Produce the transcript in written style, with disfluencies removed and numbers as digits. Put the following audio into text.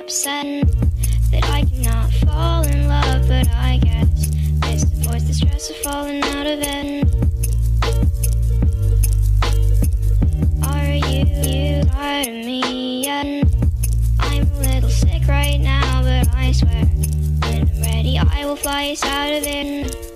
upset that I cannot fall in love, but I guess this avoids the stress of falling out of it. Are you tired of me yet? I'm a little sick right now, but I swear when I'm ready I will fly us out of it.